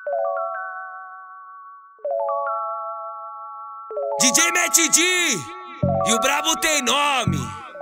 DJ Matt D e o brabo tem nome.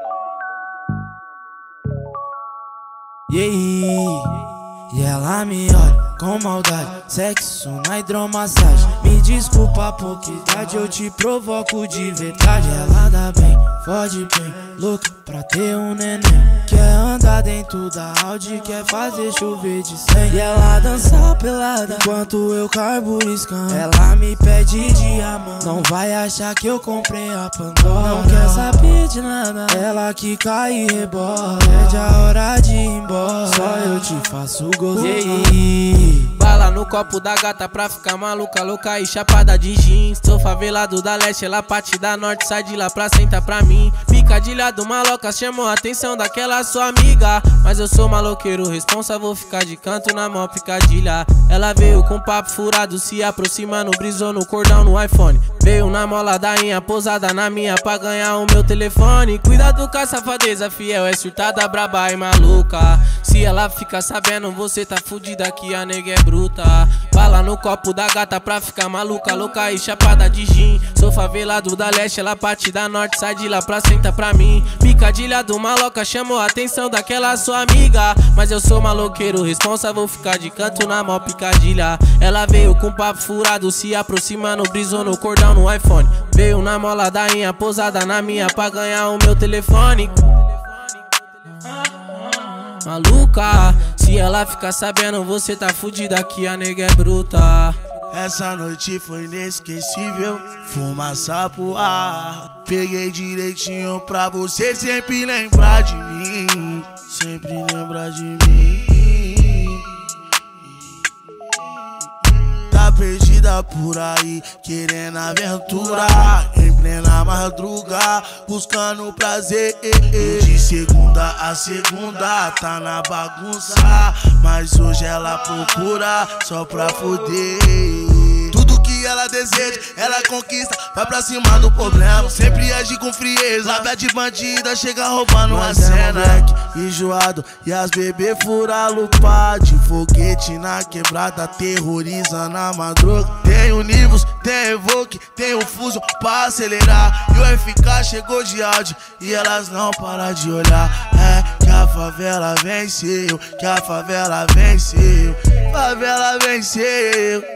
E ela me olha com maldade, sexo na hidromassagem. Me desculpa a pouca idade, eu te provoco de verdade. Ela dá bem, fode bem, louca pra ter um neném. Quer andar dentro da Audi, quer fazer chover de 100. E ela dança pelada enquanto eu carburo scan. Ela me pede diamante, não vai achar que eu comprei a Pandora. Não quer saber de nada, ela que cai e rebola. Pede a hora de ir embora, só eu te faço gostoso. Bala no copo da gata pra ficar maluca, louca e chapada de jeans. Sou favelado da leste, ela parte da norte, sai de lá pra sentar pra mim. Picadilha do maloca chamou a atenção daquela sua amiga, mas eu sou maloqueiro responsa, vou ficar de canto na mó picadilha. Ela veio com papo furado, se aproximando, brisou no cordão no iPhone. Veio na mola da inha, posada na minha pra ganhar o meu telefone. Cuidado com a safadeza, fiel, é surtada, braba e maluca. Se ela fica sabendo, você tá fudida que a nega é bruta. Bala no copo da gata pra ficar maluca, louca e chapada de gin. Sou favelado da leste, ela parte da norte, sai de lá pra sentar pra mim. Picadilha do maloca chamou a atenção daquela sua amiga, mas eu sou maloqueiro responsa, vou ficar de canto na mó picadilha. Ela veio com papo furado, se aproximando, brisou no cordão no iPhone. Veio na mola da inha, posada na minha pra ganhar o meu telefone. Maluca, se ela ficar sabendo, você tá fudida que a nega é bruta. Essa noite foi inesquecível, fumaça pro ar. Peguei direitinho pra você sempre lembrar de mim, sempre lembrar de mim. Tá perdida por aí, querendo aventura, em plena madruga, buscando prazer. De segunda a segunda, tá na bagunça, mas hoje ela procura só pra foder. Tudo que ela deseja, ela conquista, vai pra cima do problema, sempre age com frieza. Lábia de bandida, chega roubando a cena. Enjoado e as bebê fura lupa, de foguete na quebrada, terroriza na madruga. Tem o Nivus, tem Evoque, tem o Fuso pra acelerar, e o FK chegou de áudio e elas não param de olhar. É que a favela venceu, que a favela venceu, favela venceu.